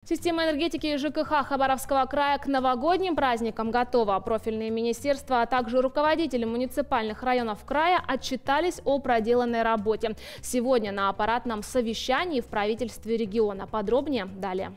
Система энергетики и ЖКХ Хабаровского края к новогодним праздникам готова. Профильные министерства, а также руководители муниципальных районов края отчитались о проделанной работе. Сегодня на аппаратном совещании в правительстве региона. Подробнее далее.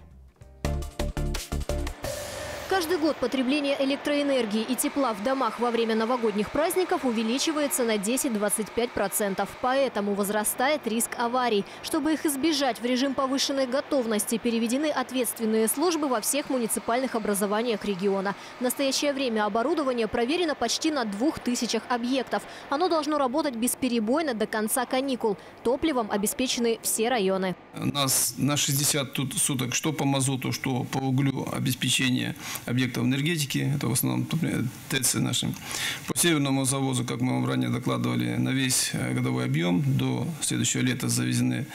Каждый год потребление электроэнергии и тепла в домах во время новогодних праздников увеличивается на 10–25%. Поэтому возрастает риск аварий. Чтобы их избежать, в режим повышенной готовности переведены ответственные службы во всех муниципальных образованиях региона. В настоящее время оборудование проверено почти на 2000 объектов. Оно должно работать бесперебойно до конца каникул. Топливом обеспечены все районы. У нас на 60 суток что по мазуту, что по углю обеспечение объектов энергетики, это в основном ТЭЦы наши. По северному завозу, как мы вам ранее докладывали, на весь годовой объем до следующего лета завезены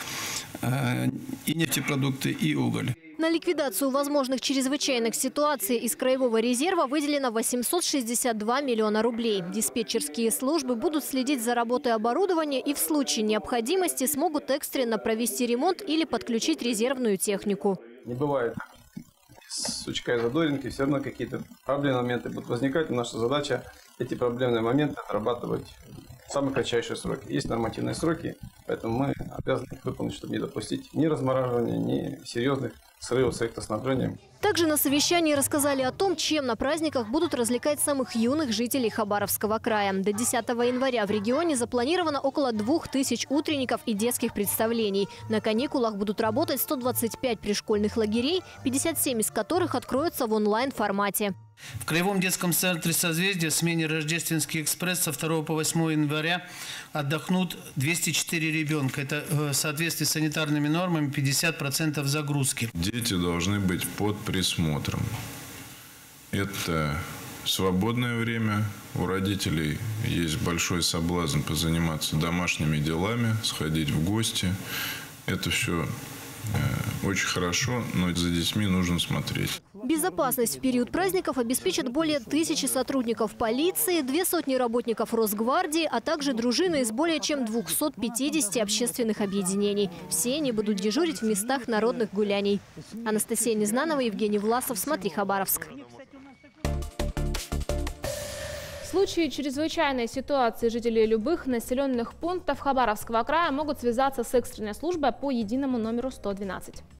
и нефтепродукты, и уголь. На ликвидацию возможных чрезвычайных ситуаций из Краевого резерва выделено 862 миллиона рублей. Диспетчерские службы будут следить за работой оборудования и в случае необходимости смогут экстренно провести ремонт или подключить резервную технику. Не бывает с сучка и задоринки, все равно какие-то проблемные моменты будут возникать. Наша задача эти проблемные моменты отрабатывать в самые кратчайшие сроки. Есть нормативные сроки, поэтому мы обязаны их выполнить, чтобы не допустить ни размораживания, ни серьезных срывов с электроснабжением. Также на совещании рассказали о том, чем на праздниках будут развлекать самых юных жителей Хабаровского края. До 10 января в регионе запланировано около 2000 утренников и детских представлений. На каникулах будут работать 125 пришкольных лагерей, 57 из которых откроются в онлайн-формате. В Краевом детском центре «Созвездие» в смене «Рождественский экспресс» со 2 по 8 января отдохнут 204 ребенка. Это в соответствии с санитарными нормами 50% загрузки. Дети должны быть под присмотром. Это свободное время. У родителей есть большой соблазн позаниматься домашними делами, сходить в гости. Это все очень хорошо, но за детьми нужно смотреть. Безопасность в период праздников обеспечат более 1000 сотрудников полиции, 200 работников Росгвардии, а также дружины из более чем 250 общественных объединений. Все они будут дежурить в местах народных гуляний. Анастасия Незнанова, Евгений Власов. Смотри, Хабаровск. В случае чрезвычайной ситуации жители любых населенных пунктов Хабаровского края могут связаться с экстренной службой по единому номеру 112.